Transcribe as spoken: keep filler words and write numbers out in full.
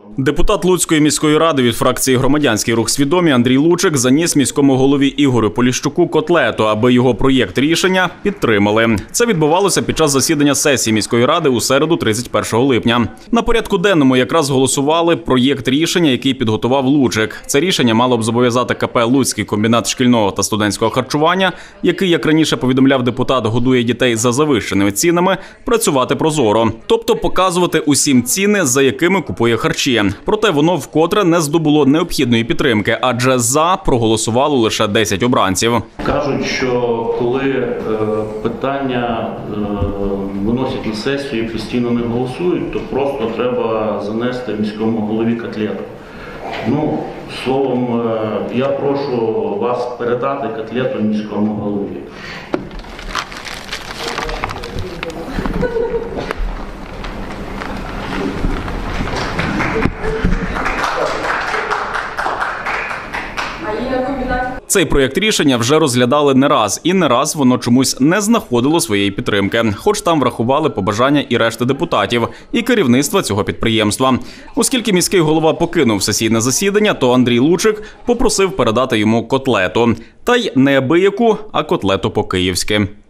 Депутат Луцької міської ради від фракції «Громадянський рух свідомі» Андрій Лучик заніс міському голові Ігорю Поліщуку котлету, аби його проєкт рішення підтримали. Це відбувалося під час засідання сесії міської ради у середу, тридцять першого липня. На порядку денному якраз голосували проєкт рішення, який підготував Лучик. Це рішення мало б зобов'язати КП «Луцький комбінат шкільного та студентського харчування», який, як раніше повідомляв депутат, годує дітей за завищеними цінами, працювати прозоро. Тобто показувати усім ціни, за якими купує харчі. Проте воно вкотре не здобуло необхідної підтримки, адже «за» проголосувало лише десять обранців. Кажуть, що коли е, питання е, виносять на сесію і постійно не голосують, то просто треба занести міському голові котлету. Ну, словом, е, я прошу вас передати котлету міському голові. Цей проєкт рішення вже розглядали не раз, і не раз воно чомусь не знаходило своєї підтримки. Хоч там врахували побажання і решти депутатів, і керівництва цього підприємства. Оскільки міський голова покинув сесійне засідання, то Андрій Лучик попросив передати йому котлету. Та й не абияку, а котлету по-київськи.